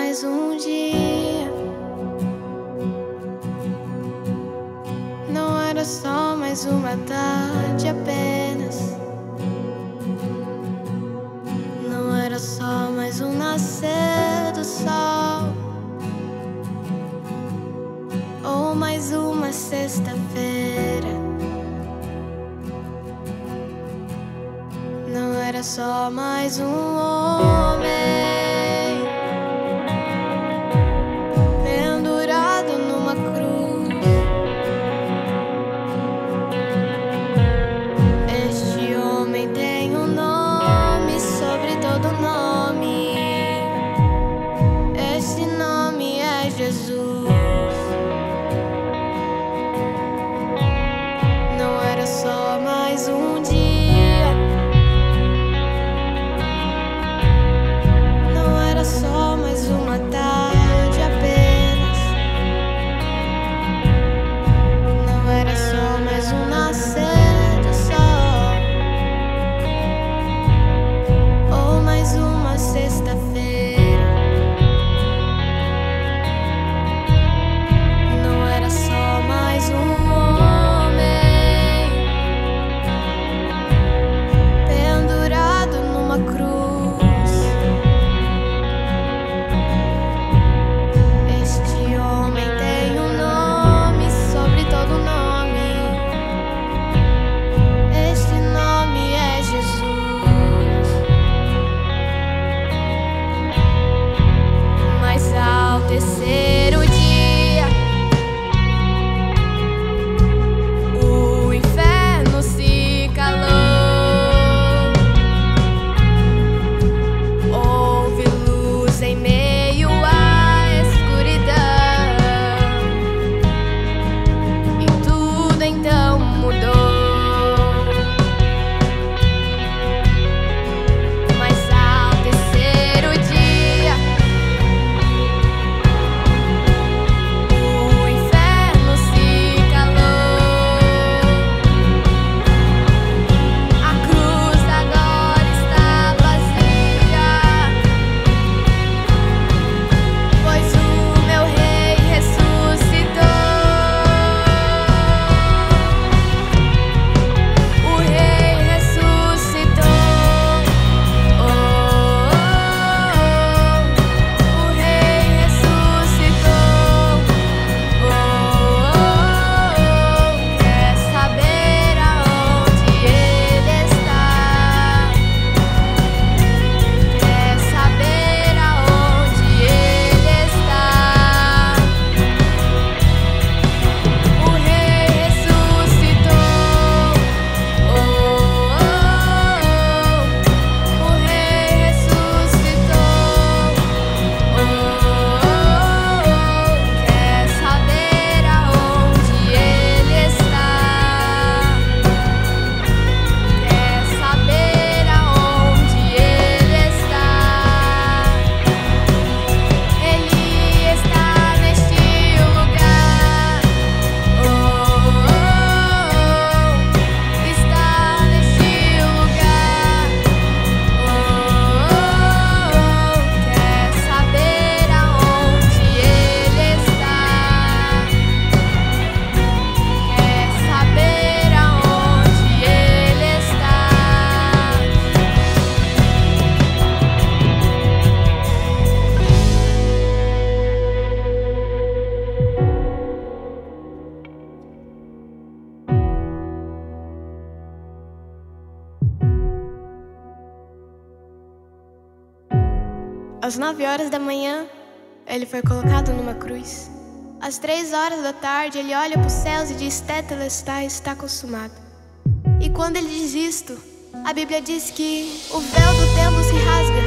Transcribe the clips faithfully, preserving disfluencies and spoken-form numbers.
mais um dia, não era só mais uma tarde apenas, não era só mais um nascer do sol, ou mais uma sexta-feira. Não era só mais um homem pendurado numa cruz. Este homem tem um nome sobre todo nome. Esse nome é Jesus. Não era só mais um dia, só mais uma tarde apenas, não era só mais um nascer do sol, ou mais uma sexta-feira. Não era só mais um homem pendurado numa cruz. Terceiro dia, o inferno se calou. Houve luz em meio à escuridão, e tudo então mudou. Às nove horas da manhã, ele foi colocado numa cruz. Às três horas da tarde, ele olha para os céus e diz: Tetelestai, está consumado. E quando ele diz isto, a Bíblia diz que o véu do templo se rasga.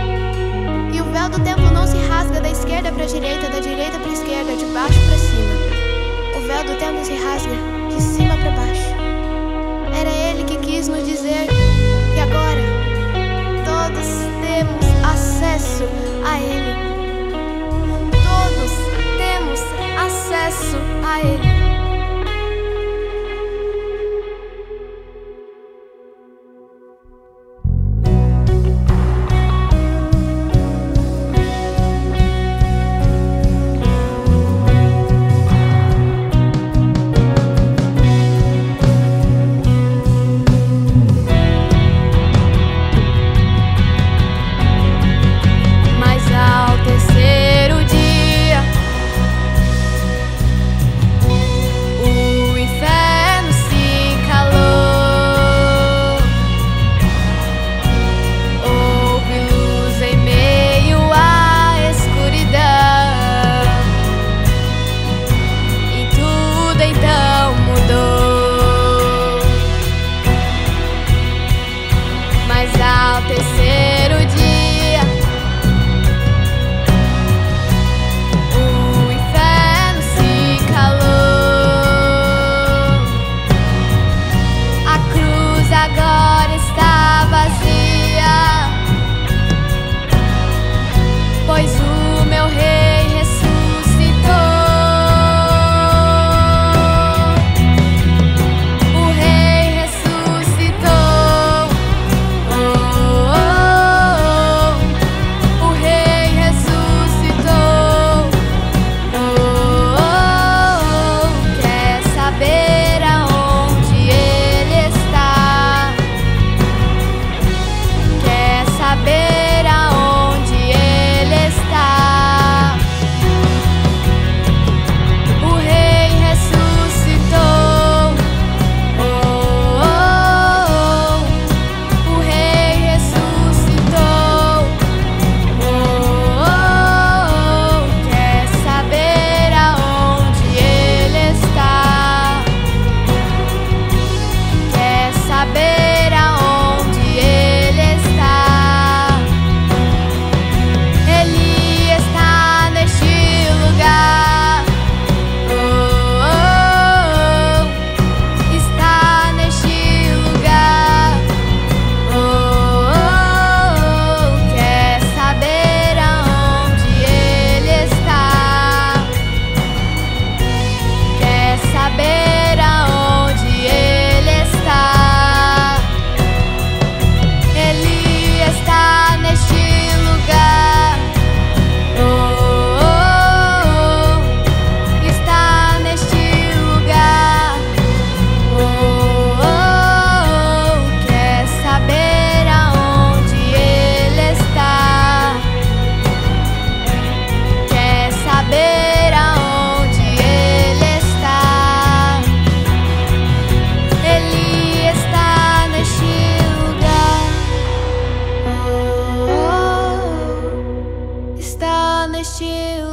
E o véu do templo não se rasga da esquerda para a direita, da direita para a esquerda, de baixo para cima. O véu do templo se rasga de cima para baixo. Era ele que quis nos dizer que agora todos temos acesso a Ele. Todos temos acesso a Ele.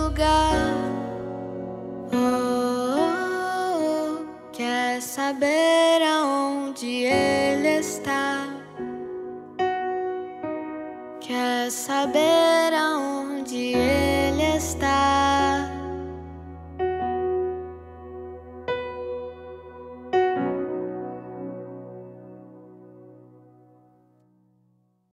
lugar. Oh, oh, oh, quer saber aonde ele está? Quer saber aonde ele